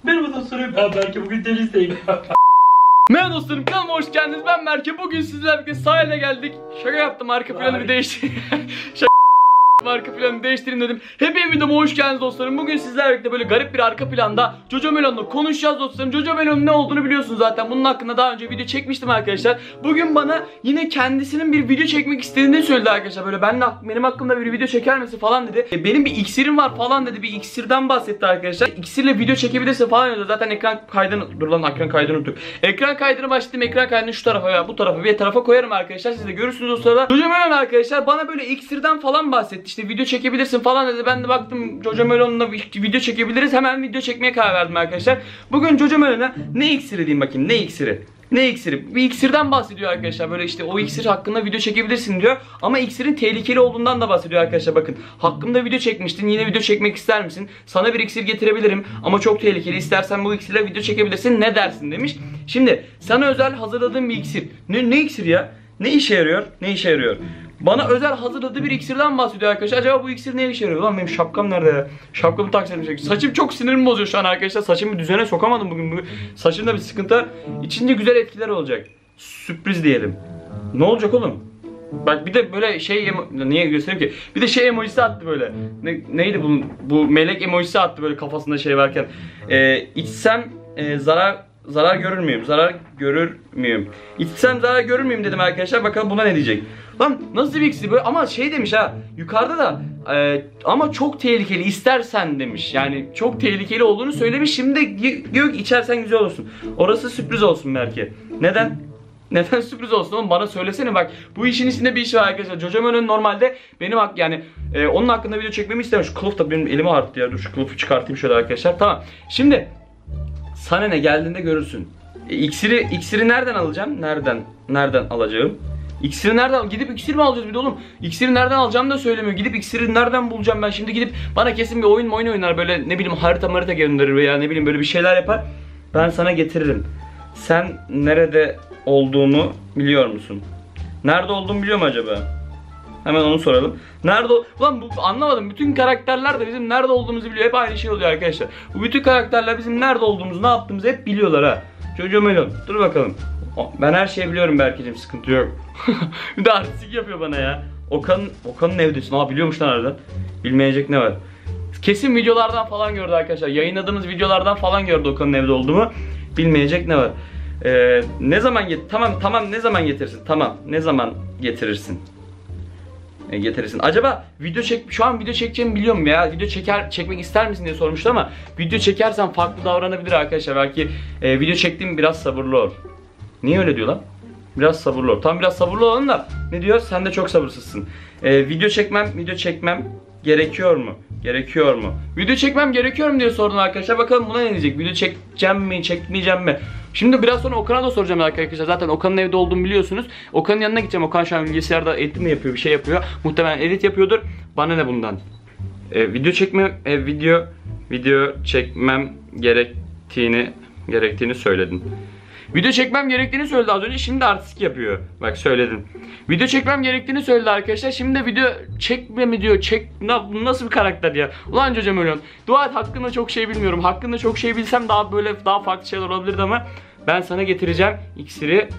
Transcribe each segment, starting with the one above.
Merhaba dostlarım, ben Berke, bugün delisteyim. Merhaba dostlarım, kanalıma hoş geldiniz. Ben Berke, bugün sizlerle birlikte sahile geldik. Şaka yaptım, arka planı bir değiştireyim. Arka planı değiştireyim dedim. Hepiniz videoma hoş geldiniz dostlarım. Bugün sizlerle birlikte böyle garip bir arka planda Jojo Melon'la konuşacağız dostlarım. Jojo Melon'un ne olduğunu biliyorsunuz zaten. Bunun hakkında daha önce video çekmiştim arkadaşlar. Bugün bana yine kendisinin bir video çekmek istediğini söyledi arkadaşlar. Böyle benim hakkımda bir video çeker misin falan dedi. Benim bir iksirim var falan dedi. Bir iksirden bahsetti arkadaşlar. İksirle video çekebilirsin falan dedi. Zaten ekran kaydını... Dur lan, ekran kaydını unuttuk. Ekran kaydını başlattım. Ekran kaydını şu tarafa veya bu tarafa bir tarafa koyarım arkadaşlar. Siz de görürsünüz o sırada. Jojo Melon arkadaşlar bana böyle iksirden falan bahsetti. İşte video çekebilirsin falan dedi. Ben de baktım Jojo Melon'la video çekebiliriz. Hemen video çekmeye karar verdim arkadaşlar. Bugün Jojo Melon'a ne iksiri diyeyim bakayım. Ne iksiri? Ne iksiri? Bir iksirden bahsediyor arkadaşlar. Böyle işte o iksir hakkında video çekebilirsin diyor. Ama iksirin tehlikeli olduğundan da bahsediyor arkadaşlar. Bakın, hakkımda video çekmiştin. Yine video çekmek ister misin? Sana bir iksir getirebilirim ama çok tehlikeli. İstersen bu iksirle video çekebilirsin. Ne dersin demiş. Şimdi sana özel hazırladığım bir iksir. Ne iksir ya? Ne işe yarıyor? Ne işe yarıyor? Bana özel hazırladığı bir iksirden bahsediyor arkadaşlar. Acaba bu iksir ne işe yarıyor? Lan benim şapkam nerede ya? Şapkamı taksaydım. Saçım çok sinirimi bozuyor şu an arkadaşlar. Saçımı düzene sokamadım bugün. Saçımda bir sıkıntı. İçinde güzel etkiler olacak. Sürpriz diyelim. Ne olacak oğlum? Bak bir de böyle şey niye göstereyim ki? Bir de şey emojisi attı böyle. Neydi bu melek emojisi attı böyle kafasında şey varken. İçsem zarar görür müyüm? Zarar görür müyüm? İçsem zarar görür müyüm dedim arkadaşlar. Bakalım buna ne diyecek? Lan nasıl bir iksir böyle, ama şey demiş ha yukarıda da ama çok tehlikeli istersen demiş. Yani çok tehlikeli olduğunu söylemiş. Şimdi diyor ki içersen güzel olursun. Orası sürpriz olsun belki. Neden? Neden sürpriz olsun oğlum, bana söylesene bak. Bu işin içinde bir iş var arkadaşlar. Jojo Melon normalde benim yani onun hakkında video çekmemi istemiş. Şu kılıf da benim elime arttı ya. Dur şu kılıfı çıkartayım şöyle arkadaşlar. Tamam. Şimdi sana ne, geldiğinde görürsün. İksiri nereden alacağım? Nereden alacağım? İksiri nereden? Gidip iksir mi alacağız bir de oğlum? İksiri nereden alacağım da söylemiyor. Gidip iksiri nereden bulacağım ben? Şimdi gidip bana kesin bir oyun oynar böyle, ne bileyim harita gönderir veya ne bileyim böyle bir şeyler yapar. Ben sana getiririm. Sen nerede olduğunu biliyor musun? Nerede olduğumu biliyor mu acaba? Hemen onu soralım. Nerede Ulan anlamadım. Bütün karakterler de bizim nerede olduğumuzu biliyor. Hep aynı şey oluyor arkadaşlar. Bu bütün karakterler bizim nerede olduğumuzu, ne yaptığımızı hep biliyorlar ha. Jojo Melon. Dur bakalım. Ben her şeyi biliyorum Berkeciğim, sıkıntı yok. Bir de artistik yapıyor bana ya. Okan'ın evdesin. Aa, biliyormuş lan harbiden. Bilmeyecek ne var? Kesin videolardan falan gördü arkadaşlar. Yayınladığımız videolardan falan gördü Okan'ın evde olduğumu. Bilmeyecek ne var? Ne zaman tamam ne zaman getirsin? Tamam, ne zaman getirirsin? Getirirsin. Acaba şu an video çekeceğimi biliyorum ya. Video çekmek ister misin diye sormuştu ama video çekersen farklı davranabilir arkadaşlar. Belki video çektiğim biraz sabırlı ol. Niye öyle diyor lan? Biraz sabırlı ol. Tam biraz sabırlı olalım da ne diyor? Sen de çok sabırsızsın. Video çekmem gerekiyor mu? Gerekiyor mu? Video çekmem gerekiyor mu diye sordun arkadaşlar. Bakalım buna ne diyecek? Video çekeceğim mi, çekmeyeceğim mi? Şimdi biraz sonra Okan'a da soracağım arkadaşlar. Zaten Okan'ın evde olduğunu biliyorsunuz. Okan'ın yanına gideceğim. Okan şu an bilgisayarda edit mi yapıyor, bir şey yapıyor. Muhtemelen edit yapıyordur. Bana ne bundan? Video çekmem gerektiğini söyledin. Video çekmem gerektiğini söyledi az önce, şimdi artistik yapıyor. Bak söyledin. Video çekmem gerektiğini söyledi arkadaşlar. Şimdi de video çekme mi diyor. Nasıl bir karakter ya? Ulan Jojo Melon. Dua et, hakkında çok şey bilmiyorum. Hakkında çok şey bilsem daha farklı şeyler olabilirdi ama ben sana getireceğim iksiri.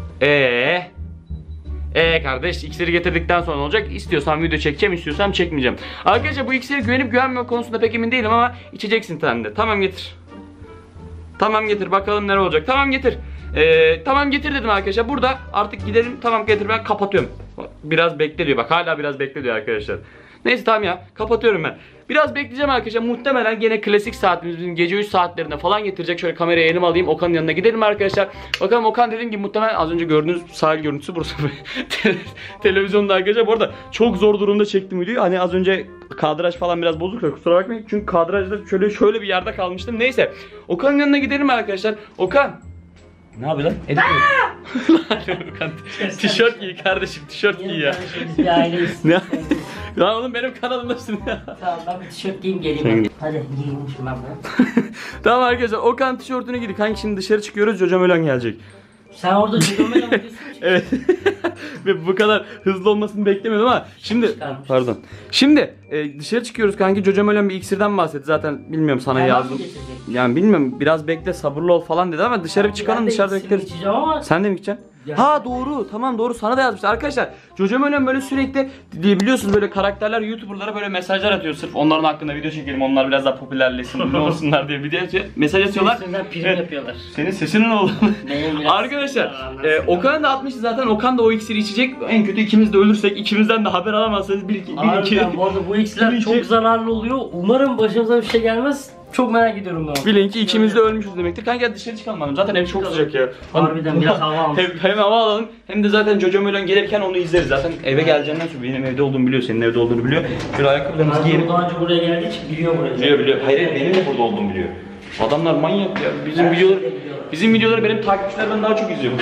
Kardeş, iksiri getirdikten sonra olacak. İstiyorsan video çekeceğim, istiyorsam çekmeyeceğim. Arkadaşlar bu iksiri güvenip güvenmeme konusunda pek emin değilim ama içeceksin sen de. Tamam getir. Tamam getir, bakalım ne olacak. Tamam getir. Tamam getir dedim arkadaşlar. Burada artık gidelim. Tamam getir, ben kapatıyorum. Biraz bekle diyor. Bak hala biraz bekle diyor arkadaşlar. Neyse tamam ya, kapatıyorum ben. Biraz bekleyeceğim arkadaşlar. Muhtemelen gene klasik saatimiz, bizim gece 3 saatlerinde falan getirecek. Şöyle kamerayı elime alayım, Okan'ın yanına gidelim arkadaşlar. Bakalım, Okan dediğim gibi muhtemelen az önce gördüğünüz sahil görüntüsü burası. Televizyonda arkadaşlar. Bu arada çok zor durumda çektim videoyu. Hani az önce kadraj falan biraz bozuk, kusura bakmayın. Çünkü kadrajda şöyle bir yerde kalmıştım. Neyse, Okan'ın yanına gidelim arkadaşlar. Okan. Ne yapıyor lan? Edit mi? Tişört giy kardeşim, tişört giy ya. Biz bir aileyiz. Ne? Ya oğlum benim kanalımdasın ya. Tamam, ben bir tişört giyeyim geleyim. Hadi giyinmişim ben bunu. Tamam arkadaşlar, Okan tişörtünü giydik. Hangi şimdi dışarı çıkıyoruz, Jojo Melon gelecek. Sen orada Jojo Melon diyorsun. Evet. Ve bu kadar hızlı olmasını beklemiyordum ama şimdi pardon. Şimdi dışarı çıkıyoruz kanki. Jocam öyle bir iksirden bahsetti. Zaten bilmiyorum sana yazdım. Yani bilmiyorum, biraz bekle, sabırlı ol falan dedi ama dışarı bir çıkalım, dışarıda bekleriz. Sen de mi gideceksin? Ha doğru, tamam doğru, sana da yazmıştı. Arkadaşlar Jocam öyle böyle sürekli biliyorsunuz böyle karakterler YouTuber'lara böyle mesajlar atıyor, sırf onların hakkında video çekelim, onlar biraz daha popülerleşsin, ne olsunlar diye video atıyor, mesaj atıyorlar. Prim yapıyorlar. Senin sesinin oldu. Arkadaşlar Okan da atmıştı zaten. Okan da o iksiri içecek. En kötü ikimiz de ölürsek, ikimizden de haber alamazsanız bir iki. Bu arada bu iksirler çok zararlı oluyor. Umarım başımıza bir şey gelmez. Çok merak ediyorum ben. Bilin ki ikimiz de ölmüşüz demektir. Kanka dışarı çıkalım hanım. Zaten ev çok sıcak ya. Harbiden biraz hava alalım. Hem hava alalım hem de zaten Jocam öyle gelirken onu izleriz. Zaten eve geleceğinden sonra benim evde olduğumu biliyor, senin evde olduğunu biliyor. Böyle ayakkabılarımızı giyelim. Daha önce buraya geldiği için biliyor burayı. Biliyor. Hayır, benim de burada olduğumu biliyor. Adamlar manyak ya. Bizim videoları benim takipçilerden daha çok izliyor.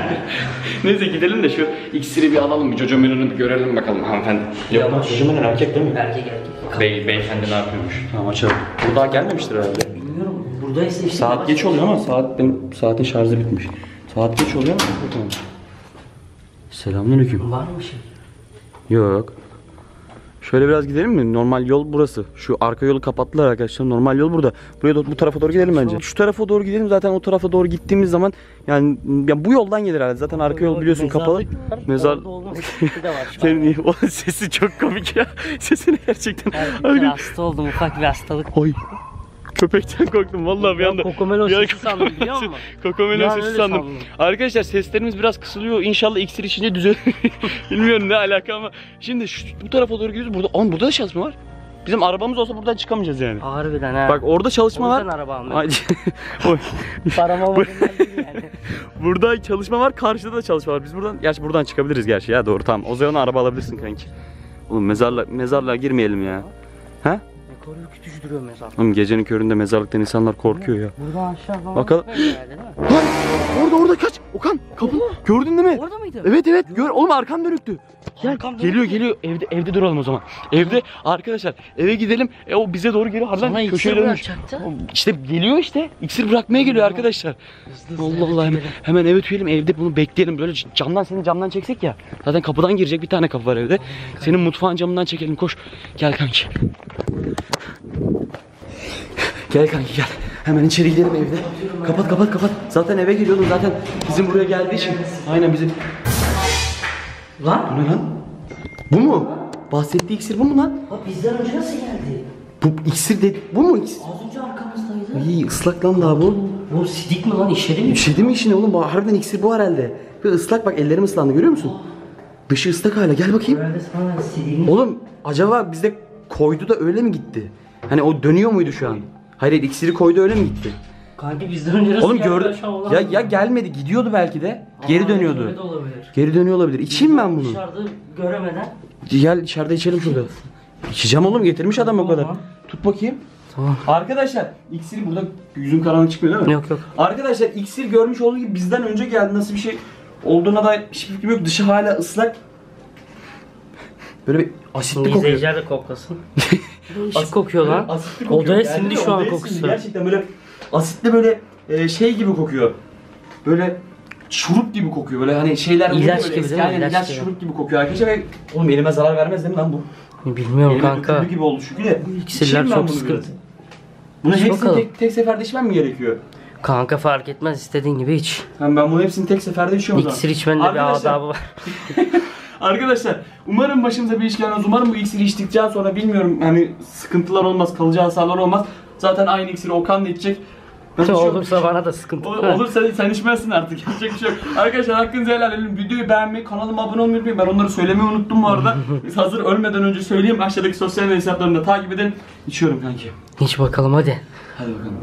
Neyse gidelim de şu iksiri bir alalım, bir Jocam öyle görelim bakalım hanımefendi. Yok lan, Jocam öyle erkek değil mi? Erkek. Beyefendi ne yapıyormuş? Tamam açalım. Bu daha gelmemiştir herhalde. Bilmiyorum. Buradaysa işte. Saat geç oluyor ama saatin şarjı bitmiş. Saat geç oluyor ama tamam. Selamünaleyküm. Var mı şey? Yok. Şöyle biraz gidelim mi? Normal yol burası. Şu arka yolu kapattılar arkadaşlar. Normal yol burada. Buraya bu tarafa doğru gidelim bence. Şu tarafa doğru gidelim. Zaten o tarafa doğru gittiğimiz zaman yani bu yoldan gelir herhalde. Zaten arka yol biliyorsun kapalı. Mezar. Senin o sesi çok komik ya. Sesini gerçekten. Hasta oldum, ufak bir hastalık. Oy. Köpekten korktum vallahi bir anda. Kokomelo sesi sandım biliyor musun? Kokomelo sesi sandım. Arkadaşlar seslerimiz biraz kısılıyor. İnşallah iksir içince düzelir. Bilmiyorum ne alaka ama. Şimdi bu tarafa doğru gidiyoruz. Burada da çalışma var. Bizim arabamız olsa buradan çıkamayacağız yani. Harbiden ha. Bak orada çalışma var. Araba aldım. Param olmadığından yani. Burada çalışma var, karşıda da çalışma var. Biz buradan çıkabiliriz gerçi ya, doğru tamam. O zaman araba alabilirsin kanki. Oğlum mezarlığa girmeyelim ya. Ha? Koru kütücü duruyor mezar. Oğlum gecenin köründe mezarlıktan insanlar korkuyor ya. Buradan aşağı falan. Bakalım. Lan orada kaç. Okan kapı. Gördün değil mi? Orada mıydı? Evet gör. Oğlum arkam dönüktü. Gel. Geliyor. Evde duralım o zaman. Evde arkadaşlar eve gidelim. O bize doğru geliyor. Harbiden köşeye dönmüş. İşte geliyor işte. İksir bırakmaya geliyor arkadaşlar. Allah hemen eve tüyelim, evde bunu bekleyelim. Böyle seni camdan çeksek ya. Zaten kapıdan girecek bir tane kapı var evde. Senin mutfağın camından çekelim, koş. Gel kanki. Gel kanki gel. Hemen içeri gidelim evde. Kapat. Zaten eve geliyordum, zaten bizim buraya geldiği için. Aynen bizim. Lan? Bu ne lan? Bu mu? Bahsettiği iksir bu mu lan? Bizden önce nasıl geldi? Bu iksir dedi. Bu mu iksir? Az önce arkamızdaydı. İyi ıslak lan daha bu. Bu sidik mi lan, işedi mi? İşedi mi işine oğlum? Harbiden iksir bu herhalde. Ve ıslak, bak ellerim ıslandı, görüyor musun? Dışı ıslak hala, gel bakayım. Herhalde sana sidiğini. Oğlum acaba bizde koydu da öyle mi gitti? Hani o dönüyor muydu şu an? Hayır iksiri koydu öyle mi gitti? Kanki bizden önce nasıl Oğlum geldi? gördü. Ya gelmedi, gidiyordu belki de. Geri dönüyordu. Öyle de olabilir. Geri dönüyor olabilir. İçeyim ben bunu. Dışarıda göremeden. Gel içeride içelim şurada. İçeceğim oğlum, getirmiş adam o kadar. Tamam. Tut bakayım. Tamam. Arkadaşlar iksiri burada, yüzün karanlık çıkmıyor değil mi? Yok. Arkadaşlar iksir görmüş olduğu gibi bizden önce geldi. Nasıl bir şey olduğuna dair hiçbir fikrim yok. Dışı hala ıslak. Böyle bir asitli kokuyor. İzleyiciler de koklasın. Değişik kokuyor lan. Asitli kokuyor. Odaya Geldi sindi de, şu an odaya kokusu. sindi. Gerçekten böyle asitli, böyle şey gibi kokuyor. Böyle şurup gibi kokuyor. Böyle hani şeyler İlaç böyle gibi değil mi? aynen, ilaç gibi. şurup gibi kokuyor arkadaşlar. Ve oğlum elime zarar vermez değil mi lan bu? Bilmiyorum Elime kanka. döküldü gibi oldu çünkü de. İksirler İçeyim ben çok bunu sıkıntı. biraz. Bunu İç hepsini bakalım. tek seferde içmem mi gerekiyor? Kanka fark etmez, istediğin gibi iç. Ben bunu hepsini tek seferde içiyorum o zaman. İksir içmenin de bir Arkadaşlar- adabı var. Arkadaşlar umarım başımıza bir iş gelmez. Umarım bu iksiri içtikten sonra bilmiyorum hani sıkıntılar olmaz, kalıcı hasarlar olmaz. Zaten aynı iksiri Okan da içecek. Ben içiyorum. Olursa bana da sıkıntı. Olursa sen içmezsin artık. Yapacak bir şey yok. Arkadaşlar hakkınızı helal edin. Videoyu beğenmeyi, kanalıma abone olmayı unutmayın. Ben onları söylemeyi unuttum bu arada. Biz hazır ölmeden önce söyleyeyim. Aşağıdaki sosyal medya hesaplarını da takip edin. İçiyorum kanki. İç bakalım hadi. Hadi bakalım.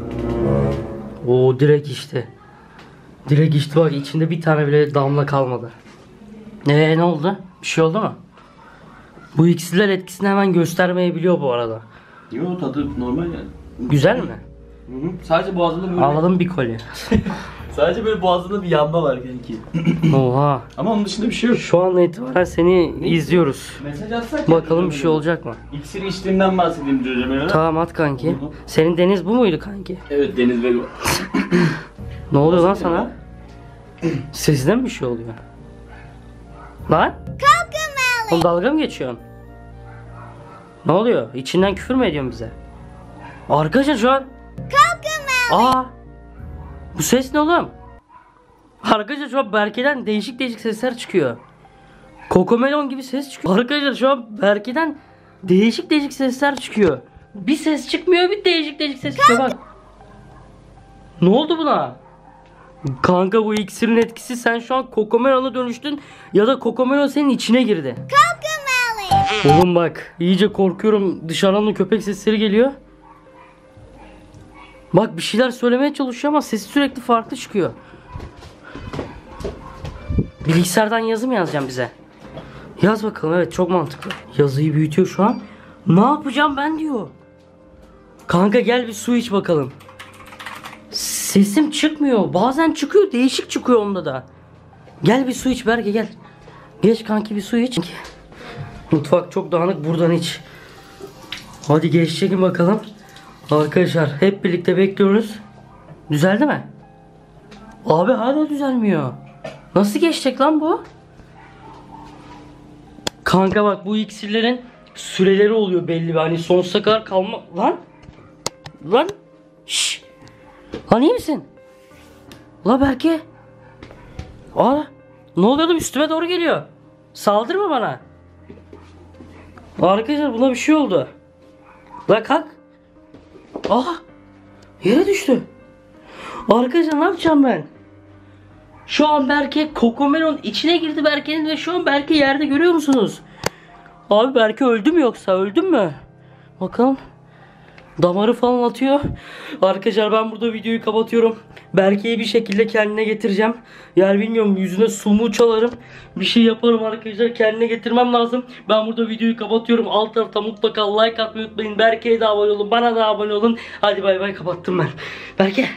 Oo direkt içti. Direkt içti bak, içinde bir tane bile damla kalmadı. Ne oldu? Bir şey oldu mu? Bu iksirler etkisini hemen göstermeyebiliyor bu arada. Yo tadı normal yani. Güzel mi? Hı hı. Sadece boğazında böyle... Alalım bir kolye. Sadece böyle boğazında bir yanma var kanki. Oha. Ama onun dışında bir şey yok. Şu an itibaren seni izliyoruz. Mesaj atsak Bakalım bir şey olacak mı? İksir içtiğimden bahsedeyim hocam ya. Tamam at kanki. Senin Deniz bu muydu kanki? Evet Deniz Bey. Ne oluyor lan sana? Sesinden bir şey oluyor. Lan? Oğlum dalga mı geçiyorsun? Ne oluyor? İçinden küfür mü ediyorsun bize? Arkadaşlar şu an... Aa! Bu ses ne oğlum? Arkadaşlar şu an Berke'den değişik değişik sesler çıkıyor. Cocomelon gibi ses çıkıyor. Arkadaşlar şu an Berke'den değişik değişik sesler çıkıyor. Bir ses çıkmıyor, bir değişik değişik ses çıkıyor bak. Ne oldu buna? Kanka bu iksirin etkisi, sen şu an Cocomelon'a dönüştün ya da Cocomelon senin içine girdi. Oğlum bak iyice korkuyorum, dışarıdan da köpek sesleri geliyor. Bak bir şeyler söylemeye çalışıyor ama sesi sürekli farklı çıkıyor. Bilgisayardan yazı mı yazacağım bize? Yaz bakalım, evet çok mantıklı. Yazıyı büyütüyor şu an. Ne yapacağım ben diyor. Kanka gel bir su iç bakalım. Sesim çıkmıyor. Bazen çıkıyor, değişik çıkıyor onda da. Gel bir su iç Berke, gel. Geç kanki bir su iç. Mutfak çok dağınık, buradan iç. Hadi geçelim bakalım. Arkadaşlar hep birlikte bekliyoruz. Düzeldi mi? Abi hala düzelmiyor. Nasıl geçecek lan bu? Kanka bak bu iksirlerin süreleri oluyor belli bir, hani sonsuza kadar kalma. Lan. Lan. Şşş. Lan iyi misin? La Berke. Aa, ne oluyor oğlum, üstüme doğru geliyor. Saldırma bana. Arkadaşlar buna bir şey oldu. La kalk. Aa, yere düştü. Arkadaşlar ne yapacağım ben? Şu an Berke Cocomelon içine girdi Berke'nin ve şu an Berke yerde, görüyor musunuz? Abi Berke öldü mü yoksa, öldü mü? Bakalım. Damarı falan atıyor. Arkadaşlar ben burada videoyu kapatıyorum. Berke'yi bir şekilde kendine getireceğim. Yani bilmiyorum, yüzüne su mu çalarım, bir şey yaparım arkadaşlar, kendine getirmem lazım. Ben burada videoyu kapatıyorum. Alt tarafta mutlaka like atmayı unutmayın. Berke'ye de abone olun, bana da abone olun. Hadi bay bay, kapattım ben. Berke.